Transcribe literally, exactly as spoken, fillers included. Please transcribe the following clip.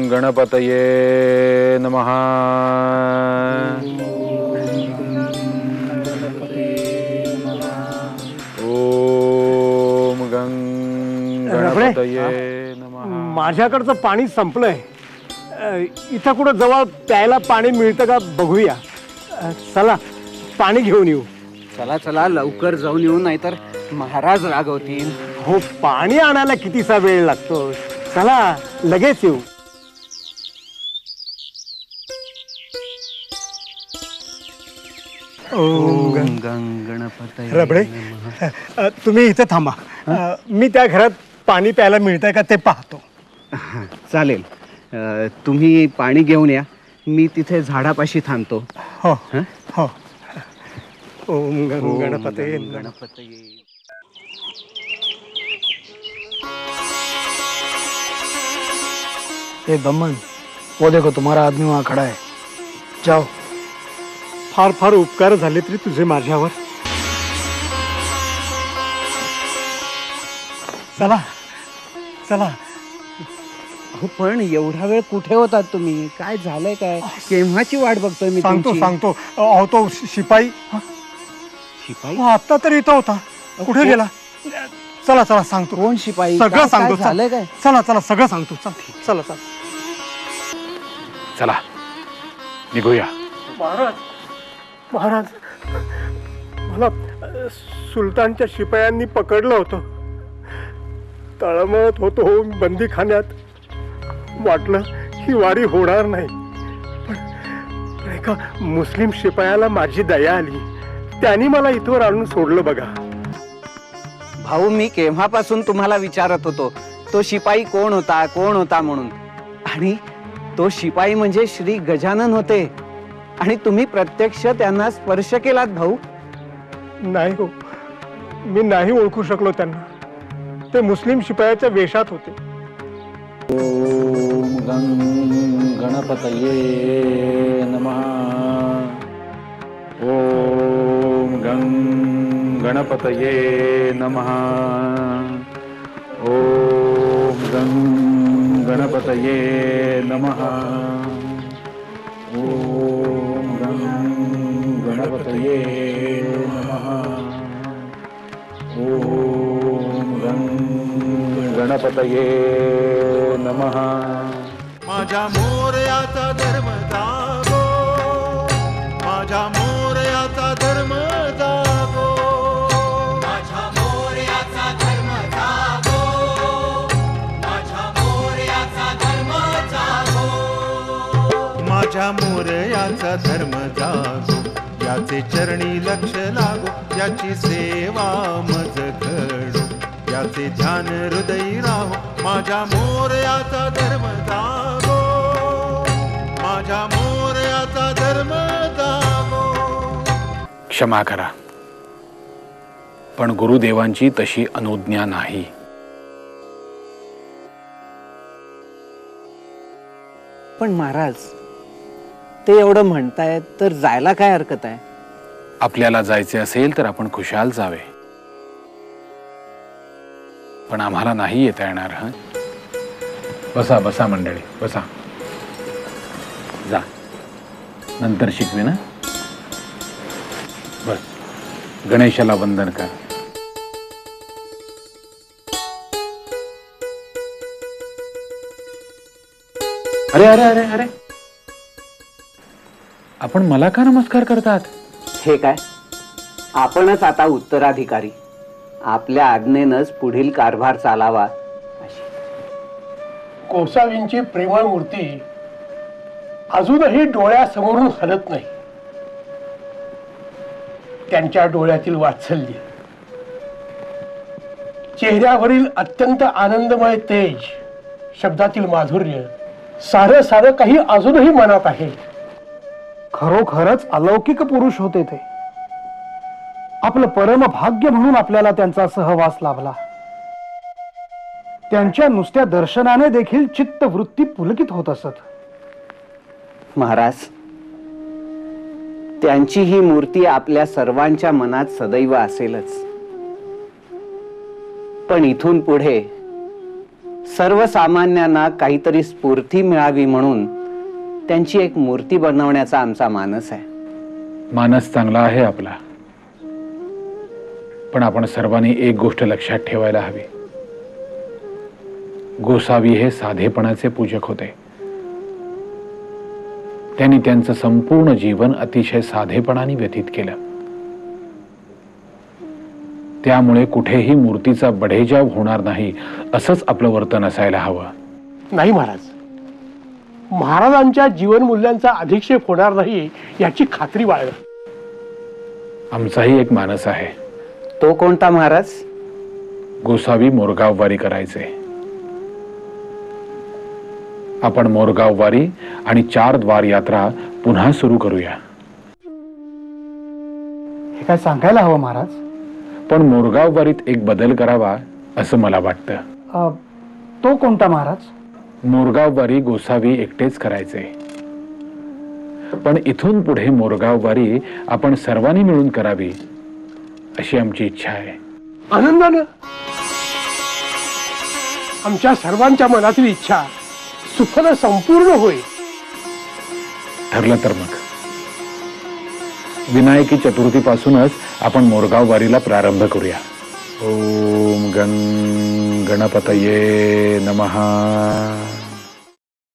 गणपतये नमः। ओम गं गणपतये नमः। माझ्याकडचं पाणी संपलंय, इथं कुठं जवळ प्यायला पाणी मिळतं का बघूया। चला पाणी घेऊन येऊ। चला चला लवकर जाऊन येऊ, नाहीतर महाराज रागवतील। हो, पाणी आणायला कितीसा वेळ लागतो, चला लगेच येऊ। ओम गं गणपतये रबडे, तुम्ही इथे थांबा, मी त्या घरात पाणी प्यायला मिळतंय का ते पाहतो। चालेल, तुम्ही पाणी घेऊन या, मी तिथे झाडापाशी थांबतो। हो हो। ओम गं गणपतये गणपतये। ए बम्मन, वो देखो तुम्हारा आदमी वहाँ खड़ा है, जाओ। फार फार उपकार झाले तरी तुझे माझ्यावर। चला चला। हो, पण एवढा वेळ कुठे होतात तुम्ही? काय झालंय? काय केव्हाची वाट बघतोय मी? सांगतो सांगतो। अहो तो शिपाई शिपाई आता तरी इथं होता, कुठे गेला? चला चला सांगतो। कोण शिपाई? सगळं सांगतो। झालंय काय? चला चला सगळं सांगतो। चल चला चला चला निघूया। महाराज महाराज, मला सुलतानच्या शिपायांनी पकडलं होतं, तळमळत होतो हो बंदीखान्यात। वाटलं ही वारी होणार नाही, पण एका मुस्लिम शिपायाला माझी दया आली, त्यांनी मला इथवर आणून सोडलं बघा। भाऊ, मी केव्हापासून तुम्हाला विचारत होतो तो शिपाई कोण होता कोण होता म्हणून, आणि तो शिपाई म्हणजे श्री गजानन होते, आणि तुम्ही प्रत्यक्ष त्यांना स्पर्श केलात भाऊ। नाही हो, मी नाही ओळखू शकलो त्यांना, ते मुस्लिम शिपायाच्या वेशात होते। ओम गं गणपतये नमः। ओम गं गणपतये नमः। ओम गं गणपतये नमः। ओम गं गणपतये नमः। ओम गं गणपतये नमः। माझ्या मोरयाचा धर्म जागो, माझ्या मोरयाचा धर्म जागो, माझ्या मोरयाचा धर्म जागो, माझ्या मोरयाचा धर्म जागो, माझ्या मोरयाचा धर्म जागो, याचे चरणी लक्ष लागो, याची सेवा मज घडो, याचे ध्यान हृदयी राहो, माझ्या मोरयाचा धर्म जागो, माझ्या मोरयाचा धर्म जागो। क्षमा करा, पण गुरुदेवांची तशी अनुज्ञा नाही। पण महाराज, ते एवढं म्हणतायत तर जायला काय हरकत आहे? आपल्याला जायचे असेल तर आपण खुशाल जावे, पण आम्हाला नाही येता येणार। हा, बसा बसा मंडळी, बसा, जा, नंतर शिकवे ना। बस, गणेशाला वंदन कर। अरे अरे अरे अरे, आपण मला का नमस्कार करतात? हे काय, आपणच आता उत्तराधिकारी, आपल्या आज्ञेनच पुढील कारभार चालावा। गोसावींची प्रेमळ मूर्ती अजूनही डोळ्यासमोरून हलत नाही। त्यांच्या डोळ्यातील वात्सल्य, चेहऱ्यावरील अत्यंत आनंदमय तेज, शब्दातील माधुर्य, सारं सारं काही अजूनही मनात आहे। खरोखरच अलौकिक पुरुष होते ते। आपलं परम भाग्य म्हणून आपल्याला त्यांचा सहवास लाभला। त्यांच्या नुसत्या दर्शनाने देखील चित्तवृत्ती पुलकित होत असत। महाराज, त्यांची ही मूर्ती आपल्या सर्वांच्या मनात सदैव असेलच, पण इथून पुढे सर्वसामान्यांना काहीतरी स्फूर्ती मिळावी म्हणून त्यांची एक मूर्ती बनवण्याचा आमचा मानस आहे. मानस चांगला आहे आपला, पण आपण सर्वांनी एक गोष्ट लक्षात ठेवायला हवी. गोसावी हे साधेपणाचे पूजक होते. त्यांनी त्यांचं संपूर्ण जीवन अतिशय साधेपणाने व्यतीत केलं. त्यामुळे कुठेही मूर्तीचा बढेजाव होणार नाही असंच आपलं वर्तन असायला हवं. नाही महाराज, महाराजांच्या जीवन मूल्यांचा अधिक्षेप होणार नाही याची खात्री बाळगा. आमचाही एक मानस आहे. तो कोणता महाराज? गोसावी मोरगाव वारी करायचे. आपण मोरगाव वारी आणि चार द्वार यात्रा पुन्हा सुरू करूया. हे काय सांगायला हवं महाराज. पण मोरगाव वारीत एक बदल करावा असं मला वाटतं. अ, तो कोणता महाराज? मोरगाव वारी गोसावी एकटेच करायचे, पण इथून पुढे मोरगाव वारी आपण सर्वांनी मिळून करावी अशी आमची इच्छा आहे. आनंदानं. आमच्या सर्वांच्या मनातील इच्छा सुखानं संपूर्ण होईल. ठरलं तर मग विनायकी चतुर्थीपासूनच आपण मोरगाव वारीला प्रारंभ करूया. ओम गण गणपतये नमः.